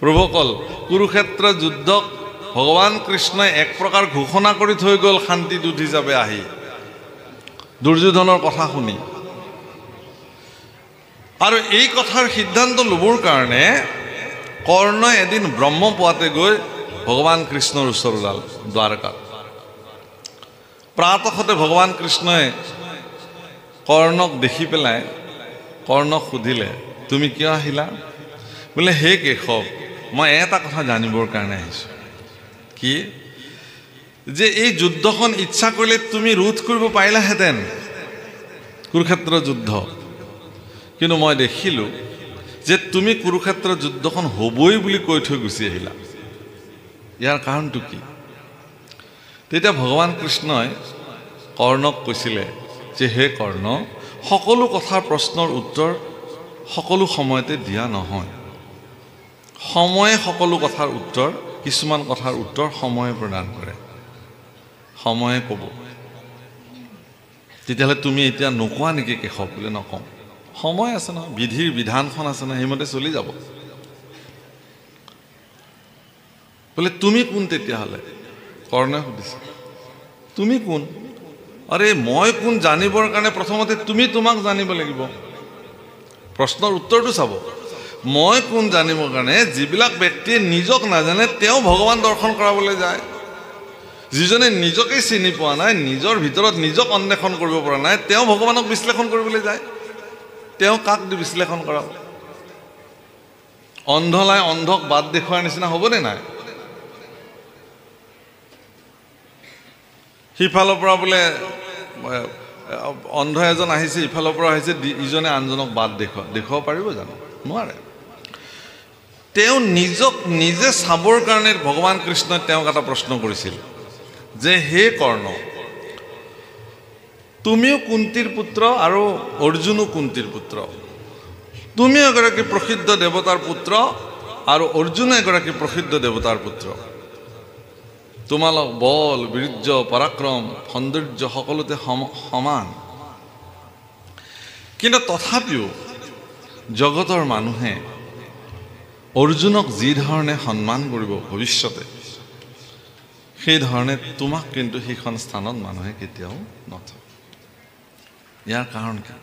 প্ৰভুসকল কুৰুক্ষেত্ৰ যুদ্ধক ভগৱান কৃষ্ণই এক প্ৰকাৰ ঘোষণা কৰি থৈ গ'ল শান্তিদূত হিচাপে আহি দুৰ্যোধনৰ কথা শুনি আৰু এই কথাৰ সিদ্ধান্ত ল'বৰ কাৰণে কৰ্ণই এদিন ব্ৰহ্মপুৱাতে গৈ ভগৱান কৃষ্ণৰ ওচৰ ওলাল দ্বাৰকাত প্ৰাতঃতে ভগৱান কৃষ্ণই কৰ্ণক দেখি পেলাই কৰ্ণক সুধিলে তুমি কিয় আহিলা বোলে হে কেশৱ মই এটা কথা জানিবৰ কাৰণে আহিছোঁ কি যে এই যুদ্ধখন ইচ্ছা কৰিলে তুমি ৰোধ কৰিব পাৰিলাহেঁতেন কুৰুক্ষেত্ৰ যুদ্ধ কিন্তু মই দেখিলোঁ যে তুমি কুৰুক্ষেত্ৰ যুদ্ধখন হ'বই বুলি কৈ থৈ গুচি আহিলা ইয়াৰ কাৰণটো কি তেতিয়া ভগৱান কৃষ্ণই কৰ্ণক কৈছিলে যে হে কৰ্ণ সকলো কথাৰ প্ৰশ্নৰ উত্তৰ সকলো সময়তে দিয়া নহয় সময়ে সকলো কথাৰ উত্তৰ কিছুমান কথাৰ উত্তৰ সময়ে প্ৰদান কৰে সময়ে ক'ব তেতিয়াহ'লে তুমি এতিয়া নোকোৱা নেকি কেশৱ বোলে নকওঁ সময় আছে নহয় বিধিৰ বিধানখন আছে নহয় সেইমতে চলি যাব বোলে তুমি কোন তেতিয়াহ'লে কৰ্ণই সুধিছে তুমি কোন আৰে মই কোন জানিবৰ কাৰণে প্ৰথমতে তুমি তোমাক জানিব লাগিব প্ৰশ্নৰ উত্তৰটো চাব মই কোন জানিবৰ কাৰণে যিবিলাক ব্যক্তিয়ে নিজক নাজানে তেওঁ ভগৱান দৰ্শন কৰাবলৈ যায় যিজনে নিজকে চিনি পোৱা নাই নিজৰ ভিতৰত নিজক অন্বেষণ কৰিব পৰা নাই তেওঁ ভগৱানক বিশ্লেষণ কৰিবলৈ যায় তেওঁ কাক বিশ্লেষণ কৰাব অন্ধলাই অন্ধক বাট দেখুৱাৰ নিচিনা হ'বনে নাই সিফালৰ পৰা বোলে অন্ধ এজন আহিছে ইফালৰ পৰা আহিছে ইজনে আনজনক বাট দেখুৱাব পাৰিব জানো নোৱাৰে তেওঁ নিজক নিজে চাবৰ কাৰণে ভগৱান কৃষ্ণই তেওঁক এটা প্ৰশ্ন কৰিছিল যে হে কৰ্ণ তুমিও কুন্তীৰ পুত্ৰ আৰু অৰ্জুনো কুন্তীৰ পুত্ৰ তুমি এগৰাকী প্ৰসিদ্ধ দেৱতাৰ পুত্ৰ আৰু অৰ্জুনো এগৰাকী প্ৰসিদ্ধ দেৱতাৰ পুত্ৰ তোমালোক বল বীৰ্য পৰাক্ৰম সৌন্দৰ্য সকলোতে সমান কিন্তু তথাপিও জগতৰ মানুহে অৰ্জুনক যি ধৰণে সন্মান কৰিব ভৱিষ্যতে সেই ধৰণে তোমাক কিন্তু সেইখন স্থানত মানুহে কেতিয়াও নথয় ইয়াৰ কাৰণ কি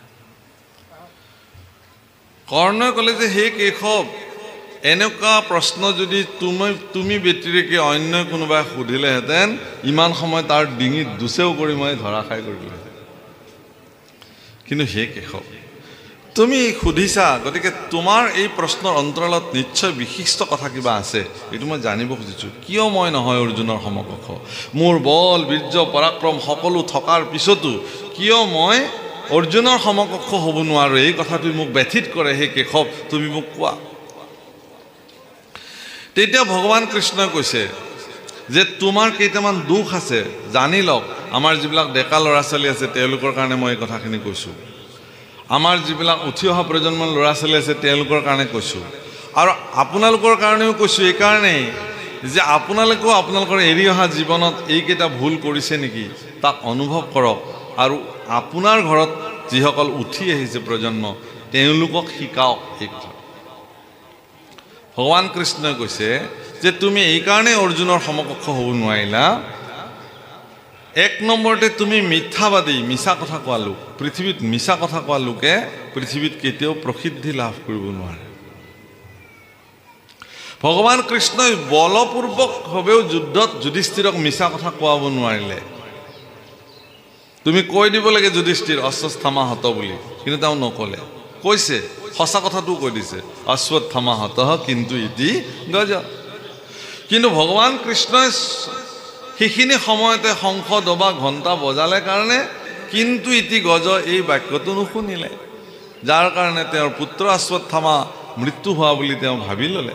কৰ্ণই ক'লে যে হে কেশৱ এনেকুৱা প্ৰশ্ন যদি তুমি ব্যতিৰেকে অন্য কোনোবাই সুধিলেহেঁতেন ইমান সময় তাৰ ডিঙিত দুচেও কৰি মই ধৰাশাই কৰিলোহেঁতেন কিন্তু হে কেশৱ তুমি সুধিছা গতিকে তোমাৰ এই প্ৰশ্নৰ অন্তৰালত নিশ্চয় বিশিষ্ট কথা কিবা আছে এইটো মই জানিব খুজিছোঁ কিয় মই নহয় অৰ্জুনৰ সমকক্ষ মোৰ বল বীৰ্য পৰাক্ৰম সকলো থকাৰ পিছতো কিয় মই অৰ্জুনৰ সমকক্ষ হ'ব নোৱাৰোঁ এই কথাটো মোক ব্যথিত কৰে হে কেশৱ তুমি মোক কোৱা তেতিয়া ভগৱান কৃষ্ণই কৈছে যে তোমাৰ কেইটামান দুখ আছে জানি লওক আমাৰ যিবিলাক ডেকা ল'ৰা ছোৱালী আছে তেওঁলোকৰ কাৰণে মই এই কথাখিনি কৈছোঁ আমাৰ যিবিলাক উঠি অহা প্ৰজন্মৰ ল'ৰা ছোৱালী আছে তেওঁলোকৰ কাৰণে কৈছোঁ আৰু আপোনালোকৰ কাৰণেও কৈছোঁ এইকাৰণেই যে আপোনালোকেও আপোনালোকৰ এৰি অহা জীৱনত এইকেইটা ভুল কৰিছে নেকি তাক অনুভৱ কৰক আৰু আপোনাৰ ঘৰত যিসকল উঠি আহিছে প্ৰজন্ম তেওঁলোকক শিকাওক এই কথা ভগৱান কৃষ্ণই কৈছে যে তুমি এইকাৰণে অৰ্জুনৰ সমকক্ষ হ'ব নোৱাৰিলা এক নম্বৰতে তুমি মিথ্যাবাদী মিছা কথা কোৱা লোক পৃথিৱীত মিছা কথা কোৱা লোকে পৃথিৱীত কেতিয়াও প্ৰসিদ্ধি লাভ কৰিব নোৱাৰে ভগৱান কৃষ্ণই বলপূৰ্বকভাৱেও যুদ্ধত যুধিষ্ঠিৰক মিছা কথা কোৱাব নোৱাৰিলে তুমি কৈ দিব লাগে যুধিষ্ঠিৰ অশ্বত্থামাহত বুলি কিন্তু তেওঁ নক'লে কৈছে সঁচা কথাটো কৈ দিছে অশ্বত্থামাহত কিন্তু ইতি গজ কিন্তু ভগৱান কৃষ্ণই সেইখিনি সময়তে শংখ দবা ঘণ্টা বজালে কাৰণে কিন্তু ইতি গজ এই বাক্যটো নুশুনিলে যাৰ কাৰণে তেওঁৰ পুত্ৰ অশ্বত্থামা মৃত্যু হোৱা বুলি তেওঁ ভাবি ল'লে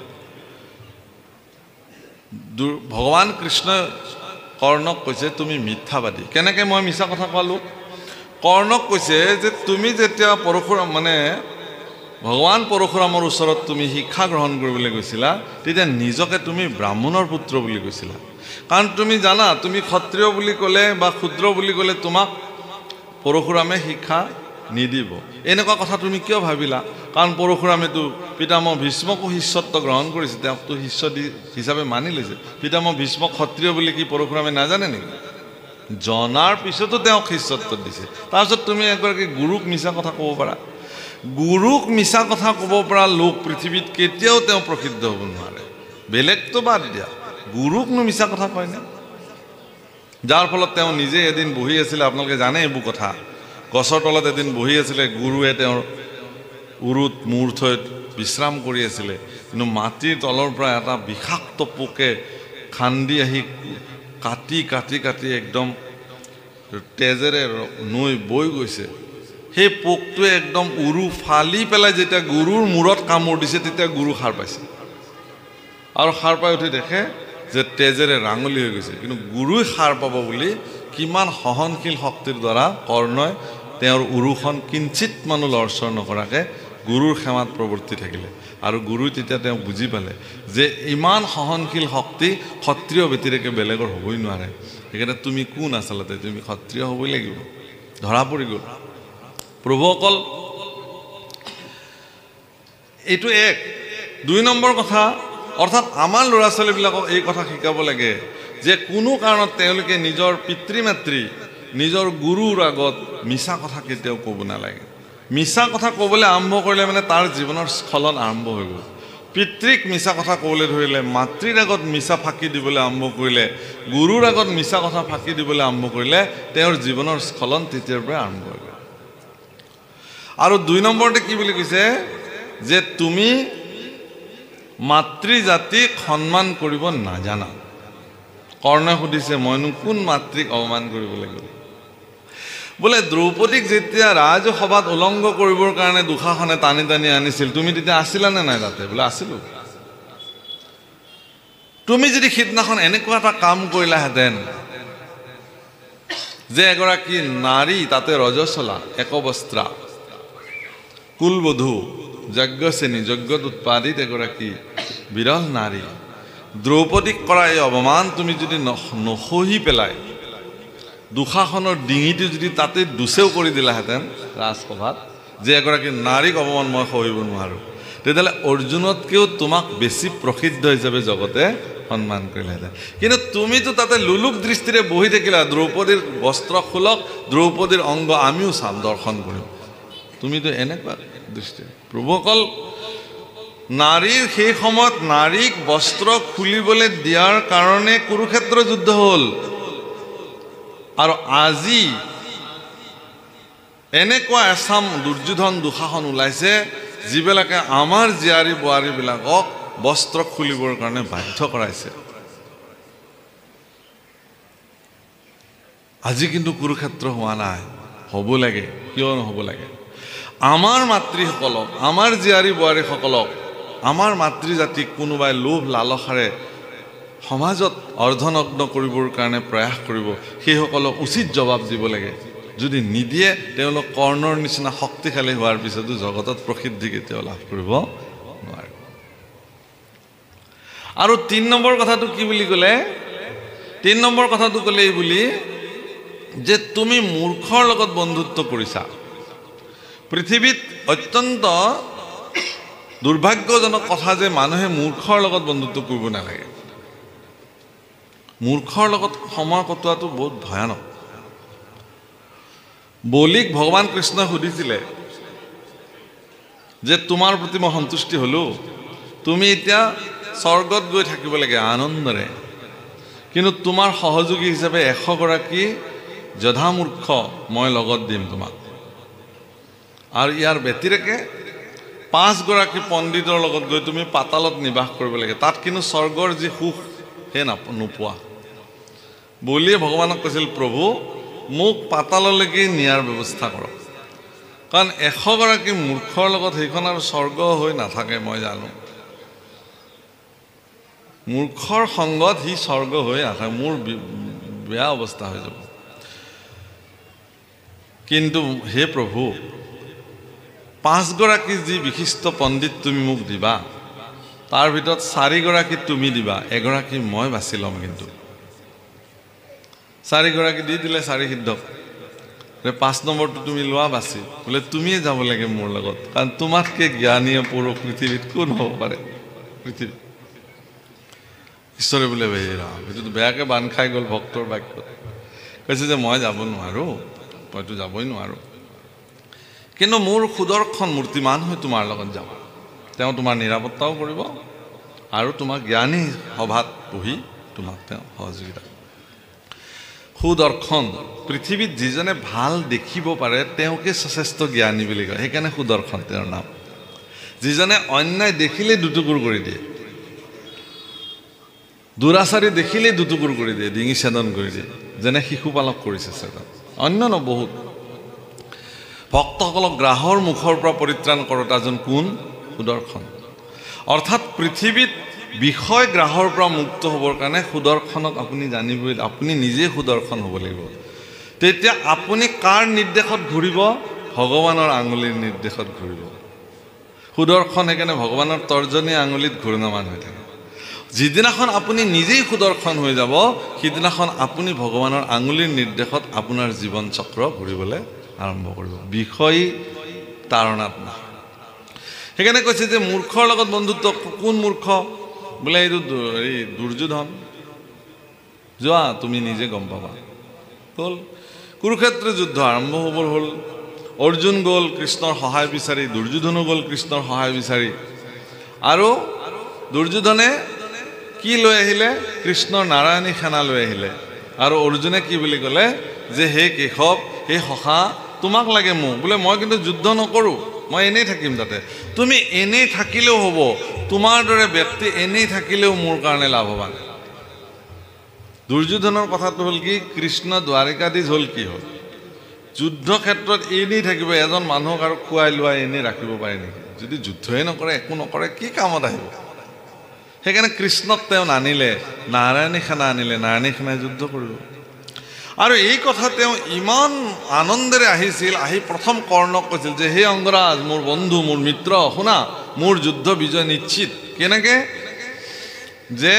ভগৱান কৃষ্ণই কৰ্ণক কৈছে তুমি মিথ্যাবাদী কেনেকৈ মই মিছা কথা ক'লোঁ কৰ্ণক কৈছে যে তুমি যেতিয়া পৰশুৰাম ভগৱান পৰশুৰামৰ ওচৰত তুমি শিক্ষা গ্ৰহণ কৰিবলৈ গৈছিলা তেতিয়া নিজকে তুমি ব্ৰাহ্মণৰ পুত্ৰ বুলি কৈছিলা কাৰণ তুমি জানা তুমি ক্ষত্ৰিয় বুলি ক'লে বা ক্ষুদ্ৰ বুলি ক'লে তোমাক পৰশুৰামে শিক্ষা নিদিব এনেকুৱা কথা তুমি কিয় ভাবিলা কাৰণ পৰশুৰামেতো পিতামহ ভীষ্মকো শিষ্যত্ব গ্ৰহণ কৰিছে তেওঁকতো শিষ্য হিচাপে মানি লৈছে পিতামহ ভীষ্ম ক্ষত্ৰিয় বুলি কি পৰশুৰামে নাজানে নেকি জনাৰ পিছতো তেওঁক শিষ্যত্ব দিছে তাৰপিছত তুমি এগৰাকী গুৰুক মিছা কথা ক'ব পাৰা গুৰুক মিছা কথা ক'ব পৰা লোক পৃথিৱীত কেতিয়াও তেওঁ প্ৰসিদ্ধ হ'ব নোৱাৰে বেলেগতো বাদ দিয়া গুৰুকনো মিছা কথা কয়নে যাৰ ফলত তেওঁ নিজে এদিন বহি আছিলে আপোনালোকে জানে এইবোৰ কথা গছৰ তলত এদিন বহি আছিলে গুৰুৱে তেওঁৰ উৰুত মূৰ থৈ বিশ্ৰাম কৰি আছিলে কিন্তু মাটিৰ তলৰ পৰা এটা বিষাক্ত পোকে খান্দি আহি কাটি কাটি কাটি একদম তেজেৰে নৈ বৈ গৈছে সেই পোকটোৱে একদম উৰু ফালি পেলাই যেতিয়া গুৰুৰ মূৰত কামোৰ দিছে তেতিয়া গুৰু সাৰ পাইছে আৰু সাৰ পাই উঠি দেখে যে তেজেৰে ৰাঙলি হৈ গৈছে কিন্তু গুৰুই সাৰ পাব বুলি কিমান সহনশীল শক্তিৰ দ্বাৰা কৰ্ণই তেওঁৰ উৰুখন কিঞ্চিত মানুহ লৰচৰ নকৰাকে গুৰুৰ সেৱাত প্ৰৱৰ্তি থাকিলে আৰু গুৰুই তেতিয়া তেওঁ বুজি পালে যে ইমান সহনশীল শক্তি ক্ষত্ৰিয় ব্যতিৰেকে বেলেগৰ হ'বই নোৱাৰে সেইকাৰণে তুমি কোন আচলতে তুমি ক্ষত্ৰিয় হ'বই লাগিব ধৰা পৰি গ'ল প্ৰভুসকল এইটো এক দুই নম্বৰ কথা অৰ্থাৎ আমাৰ ল'ৰা ছোৱালীবিলাকক এই কথা শিকাব লাগে যে কোনো কাৰণত তেওঁলোকে নিজৰ পিতৃ মাতৃ নিজৰ গুৰুৰ আগত মিছা কথা কেতিয়াও ক'ব নালাগে মিছা কথা ক'বলৈ আৰম্ভ কৰিলে মানে তাৰ জীৱনৰ স্খলন আৰম্ভ হৈ গ'ল পিতৃক মিছা কথা ক'বলৈ ধৰিলে মাতৃৰ আগত মিছা ফাঁকি দিবলৈ আৰম্ভ কৰিলে গুৰুৰ আগত মিছা কথা ফাঁকি দিবলৈ আৰম্ভ কৰিলে তেওঁৰ জীৱনৰ স্খলন তেতিয়াৰ পৰাই আৰম্ভ হৈ গ'ল আৰু দুই নম্বৰতে কি বুলি কৈছে যে তুমি মাতৃ জাতিক সন্মান কৰিব নাজানা কৰ্ণই সুধিছে মইনো কোন মাতৃক অপমান কৰিব লাগিব বোলে দ্ৰৌপদীক যেতিয়া ৰাজসভাত উলংঘ কৰিবৰ কাৰণে দুষাসনে টানি টানি আনিছিল তুমি তেতিয়া আছিলানে নাই তাতে বোলে আছিলো তুমি যদি সিদিনাখন এনেকুৱা এটা কাম কৰিলাহেঁতেন যে এগৰাকী নাৰী তাতে ৰজস্বলা একবস্ত্ৰা কুলবধূ যজ্ঞশ্ৰেণী যজ্ঞত উৎপাদিত এগৰাকী বিৰল নাৰী দ্ৰৌপদীক কৰা এই অপমান তুমি যদি নসহি পেলাই দুষাসনৰ ডিঙিটো যদি তাতে দুচেও কৰি দিলাহেঁতেন ৰাজসভাত যে এগৰাকী নাৰীক অপমান মই সহিব নোৱাৰোঁ তেতিয়াহ'লে অৰ্জুনতকৈও তোমাক বেছি প্ৰসিদ্ধ হিচাপে জগতে সন্মান কৰিলেহেঁতেন কিন্তু তুমিতো তাতে লুলুক দৃষ্টিৰে বহি থাকিলা দ্ৰৌপদীৰ বস্ত্ৰ খোলক দ্ৰৌপদীৰ অংগ আমিও চাম দৰ্শন কৰিম তুমিতো এনেকুৱা দৃষ্টি প্ৰভুসকল নাৰীৰ সেই সময়ত নাৰীক বস্ত্ৰ খুলিবলৈ দিয়াৰ কাৰণে কুৰুক্ষেত্ৰ যুদ্ধ হ'ল আৰু আজি এনেকুৱা এচাম দুৰ্যোধন দুষাসন ওলাইছে যিবিলাকে আমাৰ জীয়াৰী বোৱাৰীবিলাকক বস্ত্ৰ খুলিবৰ কাৰণে বাধ্য কৰাইছে আজি কিন্তু কুৰুক্ষেত্ৰ হোৱা নাই হ'ব লাগে কিয় নহ'ব লাগে আমাৰ মাতৃসকলক আমাৰ জীয়াৰী বোৱাৰীসকলক আমাৰ মাতৃজাতিক কোনোবাই লোভ লালসাৰে সমাজত অৰ্ধনগ্ন কৰিবৰ কাৰণে প্ৰয়াস কৰিব সেইসকলক উচিত জবাব দিব লাগে যদি নিদিয়ে তেওঁলোক কৰ্ণৰ নিচিনা শক্তিশালী হোৱাৰ পিছতো জগতত প্ৰসিদ্ধি কেতিয়াও লাভ কৰিব নোৱাৰে আৰু ৩ নম্বৰ কথাটো কি বুলি ক'লে ৩ নম্বৰ কথাটো ক'লে এই বুলি যে তুমি মূৰ্খৰ লগত বন্ধুত্ব কৰিছা পৃথিৱীত অত্যন্ত দুৰ্ভাগ্যজনক কথা যে মানুহে মূৰ্খৰ লগত বন্ধুত্ব কৰিব নালাগে মূৰ্খৰ লগত সময় কটোৱাটো বহুত ভয়ানক বলিক ভগৱান কৃষ্ণই সুধিছিলে যে তোমাৰ প্ৰতি মই সন্তুষ্টি হ'লো তুমি এতিয়া স্বৰ্গত গৈ থাকিব লাগে আনন্দৰে কিন্তু তোমাৰ সহযোগী হিচাপে 100 গৰাকী জধামূৰ্খ মই লগত দিম তোমাক আৰু ইয়াৰ ব্যতিৰেকে 5 গৰাকী পণ্ডিতৰ লগত গৈ তুমি পাতালত নিবাস কৰিব লাগে তাত কিন্তু স্বৰ্গৰ যি সুখ হে নোপোৱা বলিয়ে ভগৱানক কৈছিল প্ৰভু মোক পাতাললৈকে নিয়াৰ ব্যৱস্থা কৰক কাৰণ 100 গৰাকী মূৰ্খৰ লগত সেইখন আৰু স্বৰ্গ হৈ নাথাকে মই জানো মূৰ্খৰ সংগত হি স্বৰ্গ হৈ নাথাকে মোৰ বেয়া অৱস্থা হৈ যাব কিন্তু হে প্ৰভু 5 গৰাকী যি বিশিষ্ট পণ্ডিত তুমি মোক দিবা তাৰ ভিতৰত 4 গৰাকী তুমি দিবা 1 গৰাকী মই বাছি ল'ম কিন্তু 4 গৰাকী দি দিলে 4 সিদ্ধক 5 নম্বৰটো তুমি লোৱা বাছি বোলে তুমিয়ে যাব লাগে মোৰ লগত কাৰণ তোমাতকৈ জ্ঞানীয় পুৰুষ পৃথিৱীত কোন হ'ব পাৰে পৃথিৱীত ঈশ্বৰে বোলে ৰাম এইটোতো বেয়াকৈ বান্ধ খাই গ'ল ভক্তৰ বাক্যত কৈছে যে মই যাব নোৱাৰোঁ মইতো যাবই নোৱাৰোঁ কিন্তু মোৰ সুদৰ্শন মূৰ্তিমান হৈ তোমাৰ লগত যাব তেওঁ তোমাৰ নিৰাপত্তাও কৰিব আৰু তোমাক জ্ঞানী সভাত বহি তোমাক তেওঁ সহযোগিতা সুদৰ্শন পৃথিৱীত যিজনে ভাল দেখিব পাৰে তেওঁকে যথেষ্ট জ্ঞানী বুলি কয় সেইকাৰণে সুদৰ্শন তেওঁৰ নাম যিজনে অন্যায় দেখিলে দুটুকুৰ কৰি দিয়ে দুৰাচাৰী দেখিলে দুটুকুৰ কৰি দিয়ে ডিঙি ছেদন কৰি দিয়ে যেনে শিশুপালক কৰিছে ছেদন অন্য বহুত ভক্তসকলক গ্ৰাহৰ মুখৰ পৰা পৰিত্ৰাণ কৰোতা এজন কোন সুদৰ্শন অৰ্থাৎ পৃথিৱীত বিষয় গ্ৰাহৰ পৰা মুক্ত হ'বৰ কাৰণে সুদৰ্শনক আপুনি জানিবই আপুনি নিজে সুদৰ্শন হ'ব লাগিব তেতিয়া আপুনি কাৰ নিৰ্দেশত ঘূৰিব ভগৱানৰ আঙুলিৰ নিৰ্দেশত ঘূৰিব সুদৰ্শন সেইকাৰণে ভগৱানৰ তৰ্জনী আঙুলিত ঘূৰ্ণমান হৈ থাকে যিদিনাখন আপুনি নিজেই সুদৰ্শন হৈ যাব সিদিনাখন আপুনি ভগৱানৰ আঙুলিৰ নিৰ্দেশত আপোনাৰ জীৱন চক্ৰ ঘূৰিবলৈ আৰম্ভ কৰিব বিষয় তাৰণাত না সেইকাৰণে কৈছে যে মূৰ্খৰ লগত বন্ধুত্ব কোন মূৰ্খ বোলে এইটো দুৰ্যোধন যোৱা তুমি নিজে গম পাবা হ'ল কুৰুক্ষেত্ৰ যুদ্ধ আৰম্ভ হ'বৰ হ'ল অৰ্জুন গ'ল কৃষ্ণৰ সহায় বিচাৰি দুৰ্যোধনো গ'ল কৃষ্ণৰ সহায় বিচাৰি আৰু দুৰ্যোধনে কি লৈ আহিলে কৃষ্ণৰ নাৰায়ণী সেনা লৈ আহিলে আৰু অৰ্জুনে কি বুলি ক'লে যে হে কেশৱ হে সখা তোমাক লাগে মোক বোলে মই কিন্তু যুদ্ধ নকৰোঁ মই এনেই থাকিম তাতে তুমি এনেই থাকিলেও হ'ব তোমাৰ দৰে ব্যক্তি এনেই থাকিলেও মোৰ কাৰণে লাভৱান দুৰ্যোধনৰ কথাটো হ'ল কি কৃষ্ণ দ্বাৰিকাধীশ হ'ল কি হ'ল যুদ্ধ ক্ষেত্ৰত এনেই থাকিব এজন মানুহক আৰু খুৱাই লোৱাই এনেই ৰাখিব পাৰে নেকি যদি যুদ্ধই নকৰে একো নকৰে কি কামত আহিব সেইকাৰণে কৃষ্ণক তেওঁ নানিলে নাৰায়ণী সেনা আনিলে নাৰায়ণী সেনাই যুদ্ধ কৰিব আৰু এই কথা তেওঁ ইমান আনন্দেৰে আহিছিল আহি প্ৰথম কৰ্ণক কৈছিল যে হে অংগৰাজ মোৰ বন্ধু মোৰ মিত্ৰ শুনা মোৰ যুদ্ধ বিজয় নিশ্চিত কেনেকৈ যে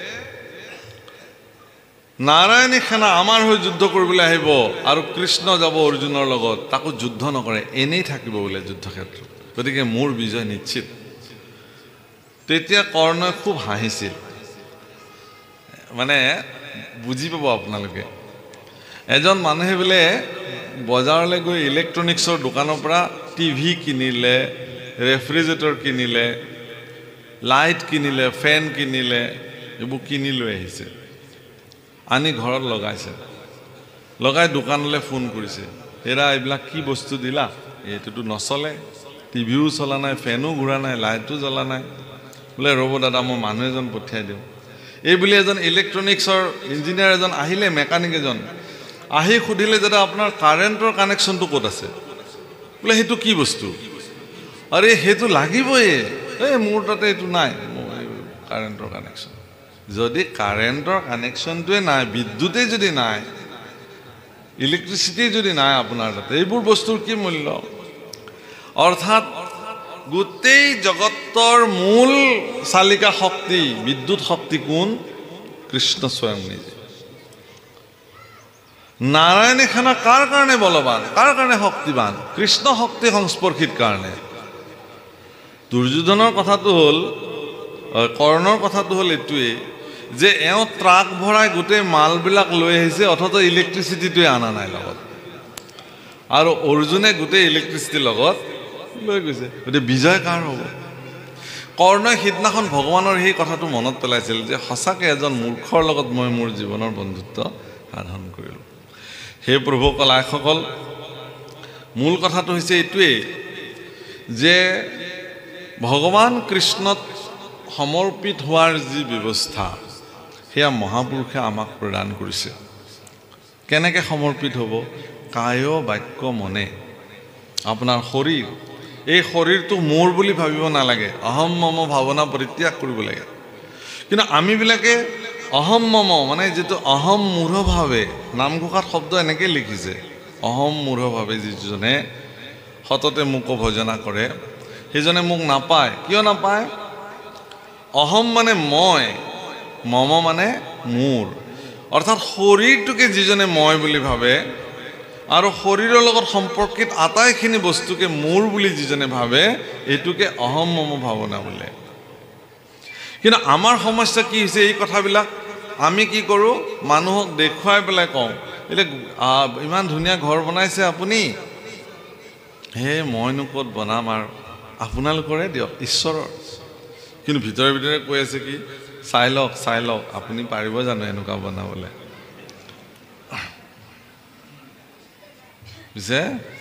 নাৰায়ণী সেনা আমাৰ হৈ যুদ্ধ কৰিবলৈ আহিব আৰু কৃষ্ণ যাব অৰ্জুনৰ লগত তাকো যুদ্ধ নকৰে এনেই থাকিব বোলে যুদ্ধক্ষেত্ৰত গতিকে মোৰ বিজয় নিশ্চিত তেতিয়া কৰ্ণই খুব হাঁহিছিল মানে বুজি পাব আপোনালোকে এজন মানুহে বোলে বজাৰলৈ গৈ ইলেক্ট্ৰনিক্সৰ দোকানৰ পৰা টিভি কিনিলে ৰেফ্ৰিজাৰেটৰ কিনিলে লাইট কিনিলে ফেন কিনিলে এইবোৰ কিনি লৈ আহিছে আনি ঘৰত লগাইছে লগাই দোকানলৈ ফোন কৰিছে হেৰা এইবিলাক কি বস্তু দিলা এইটোতো নচলে টিভিও চলা নাই ফেনো ঘূৰা নাই লাইটো জ্বলা নাই বোলে ৰ'ব দাদা মই মানুহ এজন পঠিয়াই দিওঁ এই বুলি এজন ইলেক্ট্ৰনিক্সৰ ইঞ্জিনিয়াৰ এজন আহিলে মেকানিক এজন আহি সুধিলে দাদা আপোনাৰ কাৰেণ্টৰ কানেকশ্যনটো ক'ত আছে বোলে সেইটো কি বস্তু আৰে সেইটো লাগিবই এই মোৰ তাতে এইটো নাই কাৰেণ্টৰ কানেকশ্যন যদি কাৰেণ্টৰ কানেকশ্যনটোৱে নাই বিদ্যুতেই যদি নাই ইলেক্ট্ৰিচিটি যদি নাই আপোনাৰ তাতে এইবোৰ বস্তুৰ কি মূল্য অৰ্থাৎ গোটেই জগতৰ মূল চালিকা শক্তি বিদ্যুৎ শক্তি কোন কৃষ্ণ স্বয়ং নিজে নাৰায়ণী সেনা কাৰ কাৰণে বলৱান কাৰ কাৰণে শক্তিবান কৃষ্ণ শক্তি সংস্পৰ্শিত কাৰণে দুৰ্যোধনৰ কথাটো হ'ল কৰ্ণৰ কথাটো হ'ল এইটোৱেই যে এওঁ ট্ৰাক ভৰাই গোটেই মালবিলাক লৈ আহিছে অথচ ইলেক্ট্ৰিচিটিটোৱে অনা নাই লগত আৰু অৰ্জুনে গোটেই ইলেক্ট্ৰিচিটিৰ লগত লৈ গৈছে গতিকে বিজয় কাৰ হ'ব কৰ্ণই সিদিনাখন ভগৱানৰ সেই কথাটো মনত পেলাইছিল যে সঁচাকৈ এজন মূৰ্খৰ লগত মই মোৰ জীৱনৰ বন্ধুত্ব সাধন কৰিলোঁ হে প্ৰভু কলাইসকল মূল কথাটো হৈছে এইটোৱেই যে ভগৱান কৃষ্ণত সমৰ্পিত হোৱাৰ যি ব্যৱস্থা সেয়া মহাপুৰুষে আমাক প্ৰদান কৰিছে কেনেকৈ সমৰ্পিত হ'ব কায় বাক্য মনে আপোনাৰ শৰীৰ এই শৰীৰটো মোৰ বুলি ভাবিব নালাগে অহম মম ভাৱনা পৰিত্যাগ কৰিব লাগে কিন্তু আমিবিলাকে অহম মম মানে যিটো অহম মূঢ়ভাৱে নামঘোষাত শব্দ এনেকৈ লিখিছে অহম মূঢ়ভাৱে যিজনে সততে মোক ভজনা কৰে সেইজনে মোক নাপায় কিয় নাপায় অহম মানে মই মম মানে মোৰ অৰ্থাৎ শৰীৰটোকে যিজনে মই বুলি ভাবে আৰু শৰীৰৰ লগত সম্পৰ্কিত আটাইখিনি বস্তুকে মোৰ বুলি যিজনে ভাবে এইটোকে অহম মম ভাৱনা বোলে কিন্তু আমাৰ সমস্যা কি হৈছে এই কথাবিলাক আমি কি কৰোঁ মানুহক দেখুৱাই পেলাই কওঁ এতিয়া ইমান ধুনীয়া ঘৰ বনাইছে আপুনি হে মইনো ক'ত বনাম আৰু আপোনালোকৰে দিয়ক ঈশ্বৰৰ কিন্তু ভিতৰে ভিতৰে কৈ আছে কি চাই লওক আপুনি পাৰিব জানো এনেকুৱা বনাবলৈ বুজিছে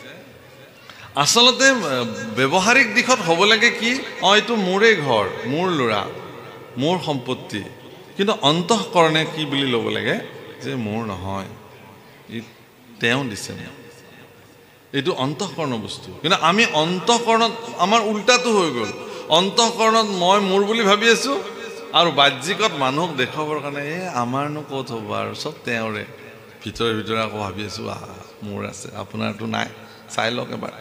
আচলতে ব্যৱহাৰিক দিশত হ'ব লাগে কি এইটো মোৰে ঘৰ মোৰ ল'ৰা মোৰ সম্পত্তি কিন্তু অন্তঃকৰণে কি বুলি ল'ব লাগে যে মোৰ নহয় তেওঁ দিছে এইটো অন্তঃকৰণ বস্তু কিন্তু আমি অন্তঃকৰণত আমাৰ উল্টাটো হৈ গ'ল অন্তঃকৰণত মই মোৰ বুলি ভাবি আছোঁ আৰু বাহ্যিকত মানুহক দেখুৱাবৰ কাৰণে আমাৰনো ক'ত হ'ব আৰু চব তেওঁৰে ভিতৰে আকৌ ভাবি আছোঁ মোৰ আছে আপোনাৰতো নাই চাই লওক এবাৰ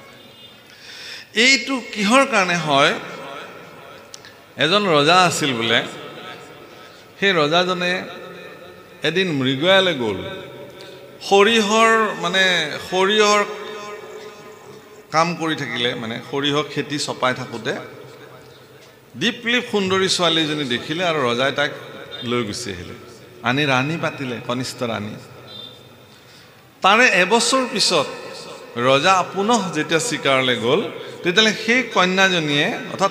এইটো কিহৰ কাৰণে হয় এজন ৰজা আছিল বোলে সেই ৰজাজনে এদিন মৃগয়ালৈ গ'ল সৰিয়হৰ কাম কৰি থাকিলে মানে সৰিয়হ খেতি চপাই থাকোঁতে দীপলিপ সুন্দৰী ছোৱালীজনী দেখিলে আৰু ৰজাই তাক লৈ গুচি আহিলে আনি ৰাণী পাতিলে কনিষ্ঠ ৰাণী তাৰে এবছৰ পিছত ৰজা পুনঃ যেতিয়া চিকাৰলৈ গ'ল তেতিয়াহ'লে সেই কন্যাজনীয়ে অৰ্থাৎ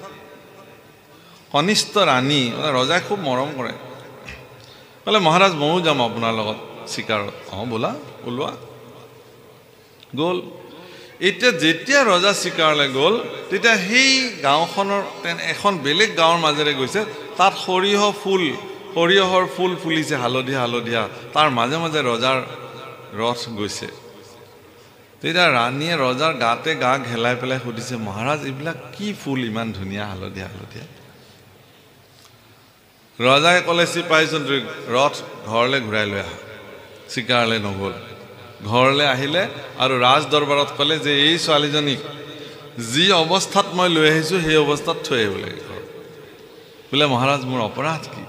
কনিষ্ঠ ৰাণী ৰজাই খুব মৰম কৰে ক'লে মহাৰাজ ময়ো যাম আপোনাৰ লগত চিকাৰত বোলা ওলোৱা গ'ল এতিয়া যেতিয়া ৰজা চিকাৰলৈ গ'ল তেতিয়া সেই গাঁওখনৰ এখন বেলেগ গাঁৱৰ মাজেৰে গৈছে তাত সৰিয়হৰ ফুল ফুলিছে হালধীয়া তাৰ মাজে মাজে ৰজাৰ ৰথ গৈছে তেতিয়া ৰাণীয়ে ৰজাৰ গাতে গা ঘেলাই পেলাই সুধিছে মহাৰাজ এইবিলাক কি ফুল ইমান ধুনীয়া হালধীয়া ৰজাই ক'লে চিপাহীজন ৰথ ঘৰলৈ ঘূৰাই লৈ আহা চিকাৰলৈ নগ'ল ঘৰলৈ আহিলে আৰু ৰাজ দৰবাৰত ক'লে যে এই ছোৱালীজনীক যি অৱস্থাত মই লৈ আহিছোঁ সেই অৱস্থাত থৈ আহিব লাগে বোলে মহাৰাজ মোৰ অপৰাধ কি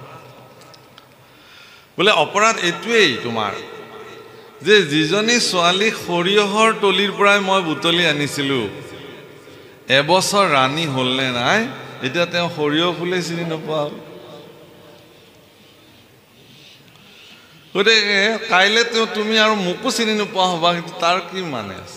বোলে অপৰাধ এইটোৱেই তোমাৰ যে যিজনী ছোৱালী সৰিয়হৰ তলিৰ পৰাই মই বুটলি আনিছিলোঁ এবছৰ ৰাণী হ'ল নে নাই এতিয়া তেওঁ সৰিয়হ ফুলে চিনি নোপোৱা হ'ল গতিকে কাইলৈ তুমি আৰু মোকো চিনি নোপোৱা হ'বা কিন্তু তাৰ কি মানে আছে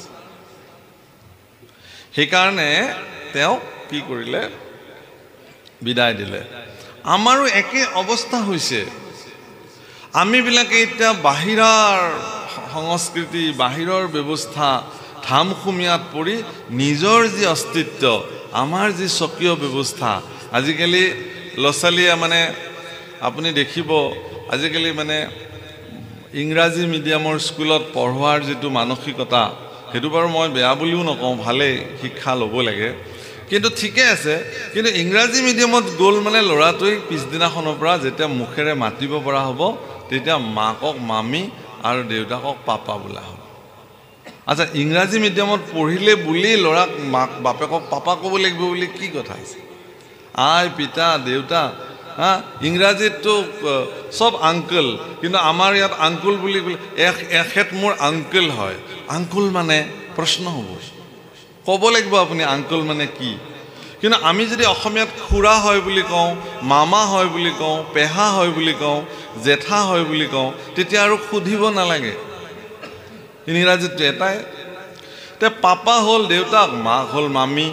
সেইকাৰণে তেওঁ কি কৰিলে বিদায় দিলে আমাৰো একে অৱস্থা হৈছে আমিবিলাকে এতিয়া বাহিৰৰ সংস্কৃতি বাহিৰৰ ব্যৱস্থা ধামখুমীয়াত পৰি নিজৰ যি অস্তিত্ব আমাৰ যি স্বকীয় ব্যৱস্থা আজিকালি ল'ৰা ছোৱালীয়ে মানে আপুনি দেখিব আজিকালি মানে ইংৰাজী মিডিয়ামৰ স্কুলত পঢ়োৱাৰ যিটো মানসিকতা সেইটো বাৰু মই বেয়া বুলিও নকওঁ ভালেই শিক্ষা ল'ব লাগে কিন্তু ঠিকে আছে কিন্তু ইংৰাজী মিডিয়ামত গ'ল মানে ল'ৰাটোৱে পিছদিনাখনৰ পৰা যেতিয়া মুখেৰে মাতিব পৰা হ'ব তেতিয়া মাকক মামী আৰু দেউতাকক পাপা বোলা হ'ব আচ্ছা ইংৰাজী মিডিয়ামত পঢ়িলে বুলি ল'ৰাক মাক বাপেকক পাপা ক'ব লাগিব বুলি কি কথা আছে আই পিতা দেউতা ইংৰাজীততো সব আংকল কিন্তু আমাৰ ইয়াত আংকুল বুলি এখেত মোৰ আংকল হয় আংকুল মানে প্ৰশ্ন হ'ব ক'ব লাগিব আপুনি আংকল মানে কি কিন্তু আমি যদি অসমীয়াত খুৰা হয় বুলি কওঁ মামা হয় বুলি কওঁ পেহা হয় বুলি কওঁ জেঠা হয় বুলি কওঁ তেতিয়া আৰু সুধিব নালাগে ইংৰাজীটো এটাই তে পাপা হ'ল দেউতাক মাক হ'ল মামী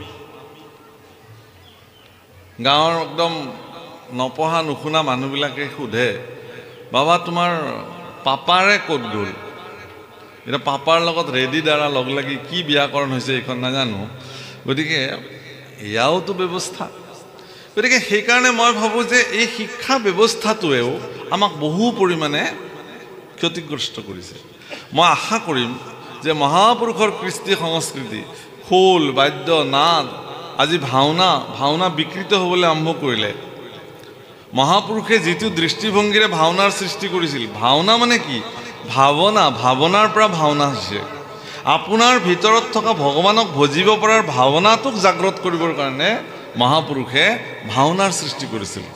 গাঁৱৰ একদম নপঢ়া নুশুনা মানুহবিলাকে সোধে বাবা তোমাৰ পাপাৰে ক'ত গ'ল এতিয়া পাপাৰ লগত ৰেডি দ্বাৰা লগ লাগি কি ব্যাকৰণ হৈছে এইখন নাজানো গতিকে এয়াওতো ব্যৱস্থা গতিকে সেইকাৰণে মই ভাবোঁ যে এই শিক্ষা ব্যৱস্থাটোৱেও আমাক বহু পৰিমাণে ক্ষতিগ্ৰস্ত কৰিছে মই আশা কৰিম যে মহাপুৰুষৰ কৃষ্টি সংস্কৃতি খোল বাদ্য নাদ আজি ভাওনা বিকৃত হ'বলৈ আৰম্ভ কৰিলে মহাপুৰুষে যিটো দৃষ্টিভংগীৰে ভাওনাৰ সৃষ্টি কৰিছিল ভাওনা মানে কি ভাৱনাৰ পৰা ভাওনা হৈছে আপোনাৰ ভিতৰত থকা ভগৱানক ভজিব পৰাৰ ভাৱনাটোক জাগ্ৰত কৰিবৰ কাৰণে মহাপুৰুষে ভাওনাৰ সৃষ্টি কৰিছিল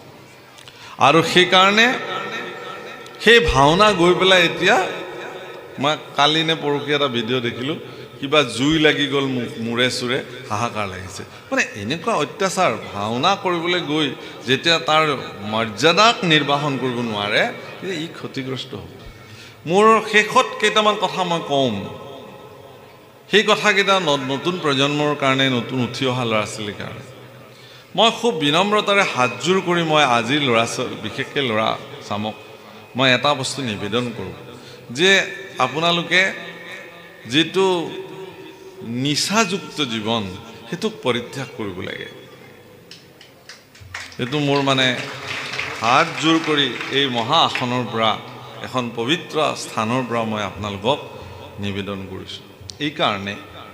আৰু সেইকাৰণে সেই ভাওনা গৈ পেলাই এতিয়া মই কালি নে পৰহি এটা ভিডিঅ' দেখিলোঁ, কিবা জুই লাগি গ'ল মূৰে চূৰে, হাহাকাৰ লাগিছে। মানে এনেকুৱা অত্যাচাৰ ভাওনা কৰিবলৈ গৈ যেতিয়া তাৰ মৰ্যাদাক নিৰ্বাহন কৰিব নোৱাৰে, তেতিয়া ই ক্ষতিগ্ৰস্ত হ'ব। মোৰ শেষত কেইটামান কথা মই কম, সেই কথাকেইটা নতুন প্ৰজন্মৰ কাৰণে, নতুন উঠি অহা ল'ৰা ছোৱালীৰ কাৰণে মই খুব বিনম্ৰতাৰে হাতযোৰ কৰি মই আজিৰ ল'ৰা ছোৱালী, বিশেষকৈ ল'ৰা চামক মই এটা বস্তু নিবেদন কৰোঁ যে আপোনালোকে যিটো নিচাযুক্ত জীৱন সেইটোক পৰিত্যাগ কৰিব লাগে। এইটো মোৰ মানে হাত জোৰ কৰি এই মহা আসনৰ পৰা, এখন পবিত্ৰ স্থানৰ পৰা মই আপোনালোকক নিবেদন কৰিছোঁ। এই কাৰণে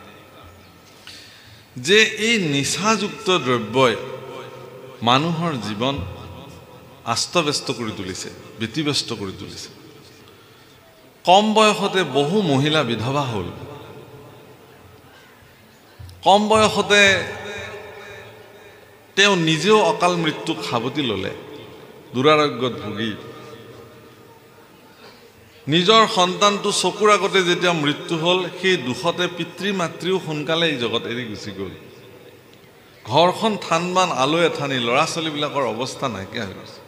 যে এই নিচাযুক্ত দ্ৰব্যই মানুহৰ জীৱন আস্তব্যস্ত কৰি তুলিছে, ব্যতিব্যস্ত কৰি তুলিছে। কম বয়সতে বহু মহিলা বিধৱা হ'ল, কম বয়সতে তেওঁ নিজেও অকাল মৃত্যুক সাৱটি ল'লে, দুৰাৰোগ্যত ভুগি। নিজৰ সন্তানটো চকুৰ আগতে যেতিয়া মৃত্যু হ'ল, সেই দুখতে পিতৃ মাতৃও সোনকালে এই জগত এৰি গুচি গ'ল। ঘৰখন থান বান আলৈ এথানি, ল'ৰা ছোৱালীবিলাকৰ অৱস্থা নাইকিয়া হৈ গৈছে।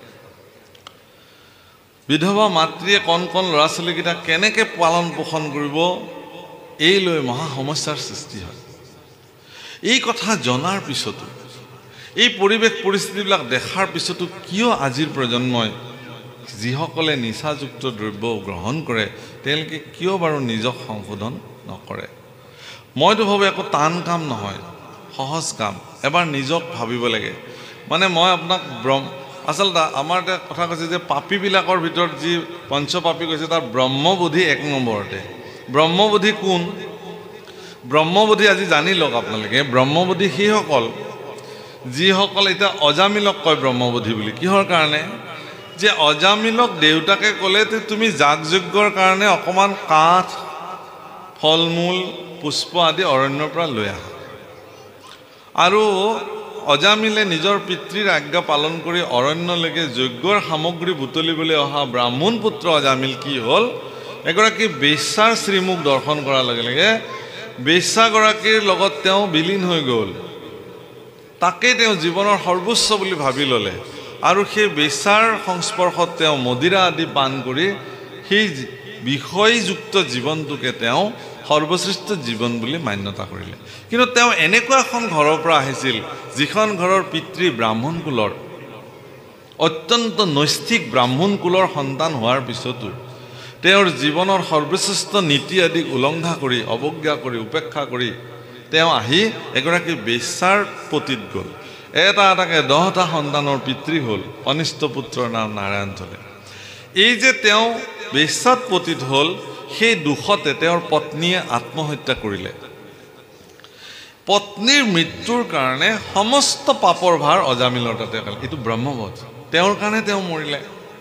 বিধৱা মাতৃয়ে কণ কণ ল'ৰা ছোৱালীকেইটা কেনেকৈ পালন পোষণ কৰিব, এই লৈ মহা সমস্যাৰ সৃষ্টি হয়। এই কথা জনাৰ পিছতো, এই পৰিৱেশ পৰিস্থিতিবিলাক দেখাৰ পিছতো কিয় আজিৰ প্ৰজন্মই, যিসকলে নিচাযুক্ত দ্ৰব্য গ্ৰহণ কৰে, তেওঁলোকে কিয় বাৰু নিজক সংশোধন নকৰে? মইতো ভাবোঁ একো টান কাম নহয়, সহজ কাম। এবাৰ নিজক ভাবিব লাগে। মানে মই আপোনাক আচলতে আমাৰ এটা কথা কৈছে যে পাপীবিলাকৰ ভিতৰত যি পঞ্চপাপী কৈছে, তাৰ ব্ৰহ্মবোধি 1 নম্বৰতে। ব্ৰহ্মবোধি কোন? ব্ৰহ্মবোধি আজি জানি লওক আপোনালোকে। ব্ৰহ্মবোধি সেইসকল যিসকল, এতিয়া অজামিলক কয় ব্ৰহ্মবোধি বুলি। কিহৰ কাৰণে? যে অজামিলক দেউতাকে ক'লে যে তুমি যাগযজ্ঞৰ কাৰণে অকণমান কাঠ, ফল মূল, পুষ্প আদি অৰণ্যৰ পৰা লৈ আহা। আৰু অজামিলে নিজৰ পিতৃৰ আজ্ঞা পালন কৰি অৰণ্যলৈকে যজ্ঞৰ সামগ্ৰী বুটলিবলৈ অহা ব্ৰাহ্মণ পুত্ৰ অজামিল কি হ'ল, এগৰাকী বেশ্যাৰ শ্ৰীমুখ দৰ্শন কৰাৰ লগে লগে বেশ্যাগৰাকীৰ লগত তেওঁ বিলীন হৈ গ'ল। তাকেই তেওঁ জীৱনৰ সৰ্বোচ্চ বুলি ভাবি ল'লে। আৰু সেই বেশ্যাৰ সংস্পৰ্শত তেওঁ মদিৰা আদি পান কৰি সেই বিষয়যুক্ত জীৱনটোকে তেওঁ সৰ্বশ্ৰেষ্ঠ জীৱন বুলি মান্যতা কৰিলে। কিন্তু তেওঁ এনেকুৱা এখন ঘৰৰ পৰা আহিছিল, যিখন ঘৰৰ পিতৃ ব্ৰাহ্মণ কুলৰ, অত্যন্ত নৈষ্ঠিক ব্ৰাহ্মণ কুলৰ সন্তান হোৱাৰ পিছতো তেওঁৰ জীৱনৰ সৰ্বশ্ৰেষ্ঠ নীতি আদিক উলংঘা কৰি, অৱজ্ঞা কৰি, উপেক্ষা কৰি তেওঁ আহি এগৰাকী বেশ্যাৰ পতিত গ'ল। এটাকে 10টা সন্তানৰ পিতৃ হ'ল। কনিষ্ঠ পুত্ৰৰ নাম নাৰায়ণ থলে। এই যে তেওঁ বেশ্যাত পতিত হ'ল, সেই দুখতে তেওঁৰ পত্নীয়ে আত্মহত্যা কৰিলে। পত্নীৰ মৃত্যুৰ কাৰণে সমস্ত পাপৰ ভাৰ অজামিলৰ তাতে পেলালে। এইটো ব্ৰহ্মবধ। তেওঁৰ কাৰণে তেওঁ মৰিলে।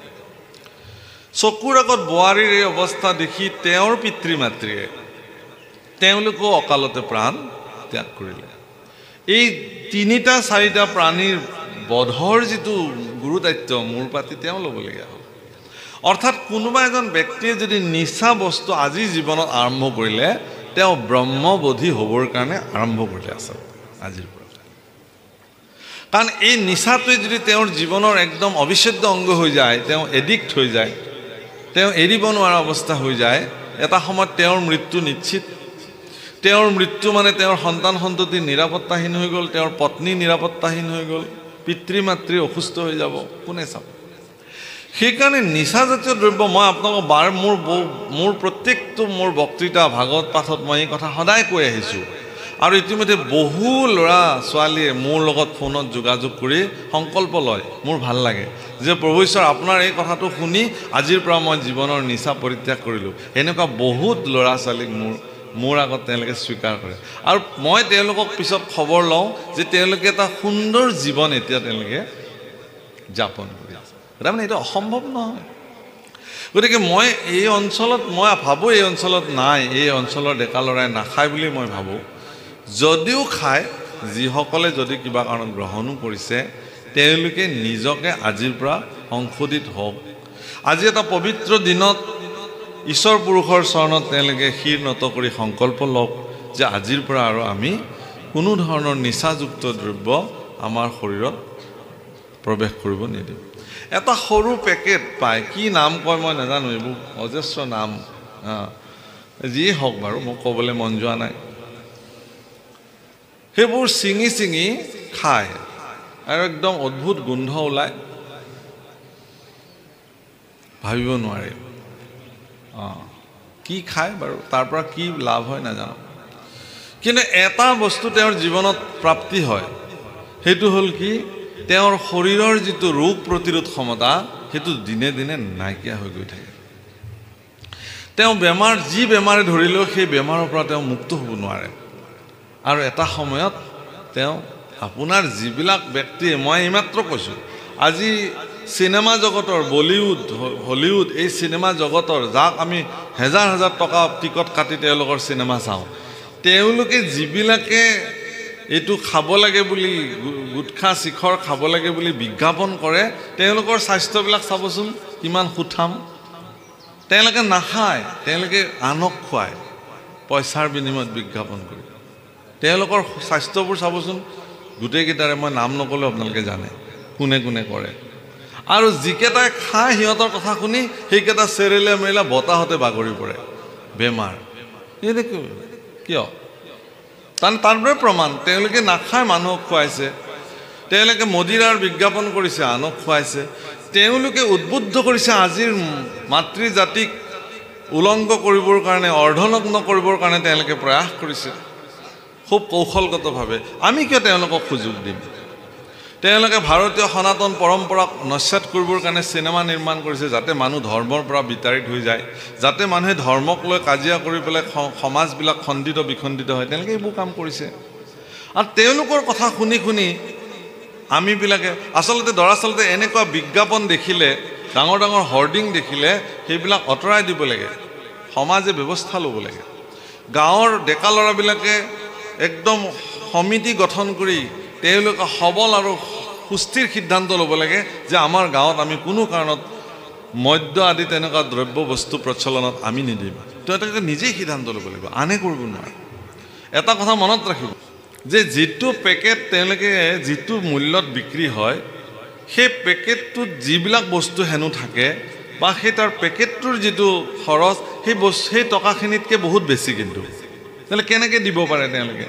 চকুৰ আগত বোৱাৰীৰ এই অৱস্থা দেখি তেওঁৰ পিতৃ মাতৃয়ে তেওঁলোকো অকালতে প্ৰাণ ত্যাগ কৰিলে। এই 3টা-4টা প্ৰাণীৰ বধৰ যিটো গুৰু দায়িত্ব মূৰ পাতি তেওঁ ল'বলগীয়া হ'ল। অৰ্থাৎ কোনোবা এজন ব্যক্তিয়ে যদি নিচা বস্তু আজি জীৱনত আৰম্ভ কৰিলে, তেওঁ ব্ৰহ্মবোধি হ'বৰ কাৰণে আৰম্ভ কৰিলে আচলতে আজিৰ পৰা। কাৰণ এই নিচাটোৱে যদি তেওঁৰ জীৱনৰ একদম অবিচ্ছেদ্য অংগ হৈ যায়, তেওঁ এডিক্ট হৈ যায়, তেওঁ এৰিব নোৱাৰা অৱস্থা হৈ যায়, এটা সময়ত তেওঁৰ মৃত্যু নিশ্চিত। তেওঁৰ মৃত্যু মানে তেওঁৰ সন্তান সন্ততি নিৰাপত্তাহীন হৈ গ'ল, তেওঁৰ পত্নী নিৰাপত্তাহীন হৈ গ'ল, পিতৃ মাতৃ অসুস্থ হৈ যাব, কোনে চাব? সেইকাৰণে নিচাজাতীয় দ্ৰব্য, মই আপোনালোকক মোৰ প্ৰত্যেকটো মোৰ বক্তৃতা ভাগৱত পাঠত মই এই কথা সদায় কৈ আহিছোঁ। আৰু ইতিমধ্যে বহু ল'ৰা ছোৱালীয়ে মোৰ লগত ফোনত যোগাযোগ কৰি সংকল্প লয়। মোৰ ভাল লাগে যে প্ৰভু ঈশ্বৰ, আপোনাৰ এই কথাটো শুনি আজিৰ পৰা মই জীৱনৰ নিচা পৰিত্যাগ কৰিলোঁ। এনেকুৱা বহুত ল'ৰা ছোৱালীক মোৰ আগত তেওঁলোকে স্বীকাৰ কৰে। আৰু মই তেওঁলোকক পিছত খবৰ লওঁ যে তেওঁলোকে এটা সুন্দৰ জীৱন এতিয়া তেওঁলোকে যাপন কৰি আছে। তাৰমানে এইটো অসম্ভৱ নহয়। গতিকে মই এই অঞ্চলত, মই ভাবোঁ এই অঞ্চলত নাই, এই অঞ্চলৰ ডেকা ল'ৰাই নাখায় বুলি মই ভাবোঁ। যদিও খায়, যিসকলে যদি কিবা কাৰণত গ্ৰহণো কৰিছে, তেওঁলোকে নিজকে আজিৰ পৰা সংশোধিত হওক। আজি এটা পবিত্ৰ দিনত ঈশ্বৰ পুৰুষৰ চৰণত তেওঁলোকে শিৰ নত কৰি সংকল্প লওক যে আজিৰ পৰা আৰু আমি কোনো ধৰণৰ নিচাযুক্ত দ্ৰব্য আমাৰ শৰীৰত প্ৰৱেশ কৰিব নিদিওঁ। এটা সৰু পেকেট পায়, কি নাম কয় মই নাজানো, এইবোৰ অজস্ৰ নাম, যি হওক বাৰু মোক ক'বলৈ মন যোৱা নাই। সেইবোৰ ছিঙি ছিঙি খায় আৰু একদম অদ্ভুত গোন্ধ ওলায়, ভাবিব নোৱাৰে। কি খায় বাৰু, তাৰ পৰা কি লাভ হয় নাজানো। কিন্তু এটা বস্তু তেওঁৰ জীৱনত প্ৰাপ্তি হয়, সেইটো হ'ল কি, তেওঁৰ শৰীৰৰ যিটো ৰোগ প্ৰতিৰোধ ক্ষমতা সেইটো দিনে দিনে নাইকিয়া হৈ গৈ থাকে। তেওঁ বেমাৰ, যি বেমাৰে ধৰিলেও সেই বেমাৰৰ পৰা তেওঁ মুক্ত হ'ব নোৱাৰে। আৰু এটা সময়ত তেওঁ আপোনাৰ যিবিলাক ব্যক্তিয়ে, মই এইমাত্ৰ কৈছোঁ, আজি চিনেমা জগতৰ বলিউড হলিউড এই চিনেমা জগতৰ যাক আমি হেজাৰ হেজাৰ টকা টিকট কাটি তেওঁলোকৰ চিনেমা চাওঁ, তেওঁলোকে যিবিলাকে এইটো খাব লাগে বুলি, গুটখা শিখৰ খাব লাগে বুলি বিজ্ঞাপন কৰে, তেওঁলোকৰ স্বাস্থ্যবিলাক চাবচোন কিমান সুঠাম। তেওঁলোকে নাখায়, তেওঁলোকে আনক খুৱায় পইচাৰ বিনিময়ত বিজ্ঞাপন কৰি। তেওঁলোকৰ স্বাস্থ্যবোৰ চাবচোন, গোটেইকেইটাৰে মই নাম নক'লেও আপোনালোকে জানে কোনে কোনে কৰে। আৰু যিকেইটাই খায় সিহঁতৰ কথা শুনি সেইকেইটা চেৰেলীয়া মেৰেলীয়া বতাহতে বাগৰি পৰে, বেমাৰ। কিয়? তাৰ বাবে প্ৰমাণ, তেওঁলোকে নাখায় মানুহক খুৱাইছে, তেওঁলোকে মদিৰাৰ বিজ্ঞাপন কৰিছে আনক খুৱাইছে, তেওঁলোকে উদ্বুদ্ধ কৰিছে আজিৰ মাতৃ জাতিক উলংগ কৰিবৰ কাৰণে, অৰ্ধনগ্ন কৰিবৰ কাৰণে তেওঁলোকে প্ৰয়াস কৰিছে খুব কৌশলগতভাৱে। আমি কিয় তেওঁলোকক সুযোগ দিম? তেওঁলোকে ভাৰতীয় সনাতন পৰম্পৰাক নস্যাৎ কৰিবৰ কাৰণে চিনেমা নিৰ্মাণ কৰিছে, যাতে মানুহ ধৰ্মৰ পৰা বিতাড়িত হৈ যায়, যাতে মানুহে ধৰ্মক লৈ কাজিয়া কৰি পেলাই সমাজবিলাক খণ্ডিত বিখণ্ডিত হয়। তেওঁলোকে এইবোৰ কাম কৰিছে। আৰু তেওঁলোকৰ কথা শুনি শুনি আমিবিলাকে আচলতে দৰাচলতে এনেকুৱা বিজ্ঞাপন দেখিলে, ডাঙৰ ডাঙৰ হৰ্ডিং দেখিলে সেইবিলাক আঁতৰাই দিব লাগে, সমাজে ব্যৱস্থা ল'ব লাগে। গাঁৱৰ ডেকা ল'ৰাবিলাকে একদম সমিতি গঠন কৰি তেওঁলোকে সবল আৰু সুস্থিৰ সিদ্ধান্ত ল'ব লাগে যে আমাৰ গাঁৱত আমি কোনো কাৰণত মদ্য আদি তেনেকুৱা দ্ৰব্য বস্তু প্ৰচলনত আমি নিদিম। তেওঁলোকে নিজেই সিদ্ধান্ত ল'ব লাগিব, আনে কৰিব নোৱাৰে। এটা কথা মনত ৰাখিব যে যিটো পেকেট তেওঁলোকে যিটো মূল্যত বিক্ৰী হয়, সেই পেকেটটোত যিবিলাক বস্তু হেনো থাকে বা সেই তাৰ পেকেটটোৰ যিটো খৰচ, সেই টকাখিনিতকৈ বহুত বেছি। কিন্তু তেওঁলোকে কেনেকৈ দিব পাৰে? তেওঁলোকে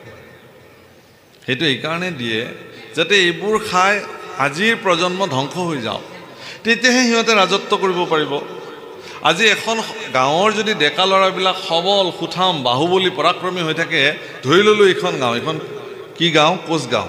সেইটো এইকাৰণে দিয়ে যাতে এইবোৰ খাই আজিৰ প্ৰজন্ম ধ্বংস হৈ যাওক, তেতিয়াহে সিহঁতে ৰাজত্ব কৰিব পাৰিব। আজি এখন গাঁৱৰ যদি ডেকা ল'ৰাবিলাক সবল সুঠাম বাহুবলী পৰাক্ৰমী হৈ থাকে, ধৰি ল'লোঁ এইখন গাঁও, এইখন কি গাঁও? কোচগাঁও।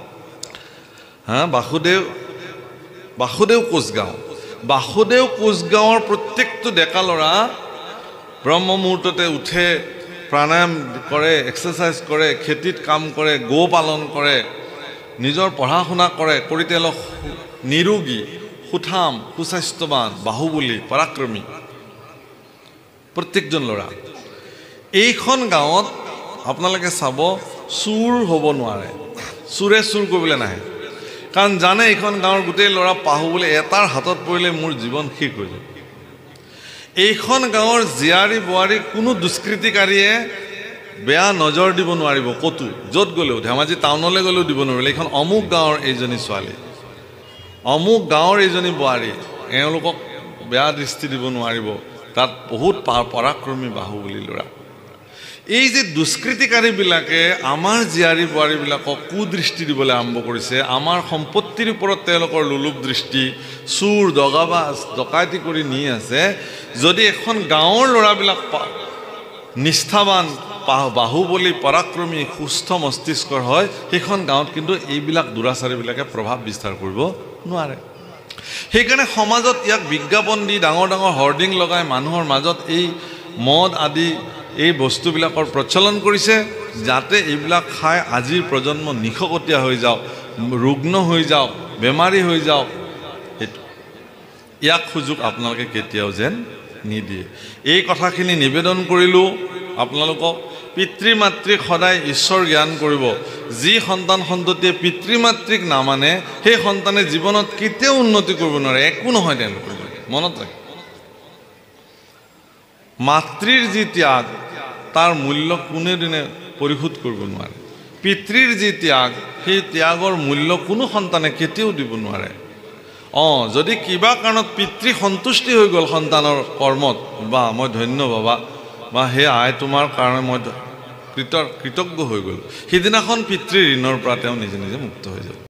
বাসুদেৱ কোচগাঁও। বাসুদেৱ কোচগাঁৱৰ প্ৰত্যেকটো ডেকা ল'ৰা ব্ৰহ্ম মুহূৰ্ততে উঠে, প্ৰাণায়াম কৰে, এক্সাৰচাইজ কৰে, খেতিত কাম কৰে, গো পালন কৰে, নিজৰ পঢ়া শুনা কৰে, কৰি তেওঁলোক নিৰোগী, সুঠাম, সুস্বাস্থ্যৱান, বাহুবলী পৰাক্ৰমী প্ৰত্যেকজন ল'ৰা। এইখন গাঁৱত আপোনালোকে চাব, চুৰ হ'ব নোৱাৰে, চুৰে চুৰ কৰিবলৈ নাহে। কাৰণ জানে এইখন গাঁৱৰ গোটেই ল'ৰা বাহুবলী, এটাৰ হাতত পৰিলে মোৰ জীৱন শেষ হৈ যায়। এইখন গাঁৱৰ জীয়াৰী বোৱাৰীক কোনো দুষ্কৃতিকাৰীয়ে বেয়া নজৰ দিব নোৱাৰিব, ক'তো য'ত গ'লেও, ধেমাজি টাউনলৈ গ'লেও দিব নোৱাৰিলে এইখন অমুক গাঁৱৰ এইজনী ছোৱালী, অমুক গাঁৱৰ এইজনী বোৱাৰী, এওঁলোকক বেয়া দৃষ্টি দিব নোৱাৰিব। তাত বহুত পৰাক্ৰমী বাহুবলী ল'ৰা। এই যে দুষ্কৃতিকাৰীবিলাকে আমাৰ জীয়াৰী বোৱাৰীবিলাকক কুদৃষ্টি দিবলৈ আৰম্ভ কৰিছে, আমাৰ সম্পত্তিৰ ওপৰত তেওঁলোকৰ লোলুপ দৃষ্টি, চুৰ দগাবাজ ডকাইতি কৰি নি আছে। যদি এখন গাঁৱৰ ল'ৰাবিলাক নিষ্ঠাৱান, বাহুবলী পৰাক্ৰমী, সুস্থ মস্তিষ্কৰ হয়, সেইখন গাঁৱত কিন্তু এইবিলাক দুৰাচাৰীবিলাকে প্ৰভাৱ বিস্তাৰ কৰিব নোৱাৰে। সেইকাৰণে সমাজত ইয়াক বিজ্ঞাপন দি ডাঙৰ ডাঙৰ হৰ্ডিং লগাই মানুহৰ মাজত এই মদ আদি এই বস্তুবিলাকৰ প্ৰচলন কৰিছে, যাতে এইবিলাক খাই আজিৰ প্ৰজন্ম নিশকতীয়া হৈ যাওক, ৰুগ্ন হৈ যাওক, বেমাৰী হৈ যাওক। সেইটো ইয়াক সুযোগ আপোনালোকে কেতিয়াও যেন নিদিয়ে। এই কথাখিনি নিবেদন কৰিলোঁ আপোনালোকক। পিতৃ মাতৃক সদায় ঈশ্বৰ জ্ঞান কৰিব। যি সন্তান সন্ততিয়ে পিতৃ মাতৃক নামানে সেই সন্তানে জীৱনত কেতিয়াও উন্নতি কৰিব নোৱাৰে, একো নহয় তেওঁলোকৰ। মনত ৰাখে। মাতৃৰ যি ত্যাগ তাৰ মূল্য কোনোদিনে পৰিশোধ কৰিব নোৱাৰে পিতৃৰ যি ত্যাগ সেই ত্যাগৰ মূল্য কোনো সন্তানে কেতিয়াও দিব নোৱাৰে যদি কিবা কাৰণত পিতৃ সন্তুষ্টি হৈ গ'ল সন্তানৰ কৰ্মত বা মই ধন্য বাবা বা হে আই তোমাৰ কাৰণে মই কৃতজ্ঞ হৈ গ'ল সিদিনাখন পিতৃৰ ঋণৰ পৰা তেওঁ নিজে নিজে মুক্ত হৈ যাব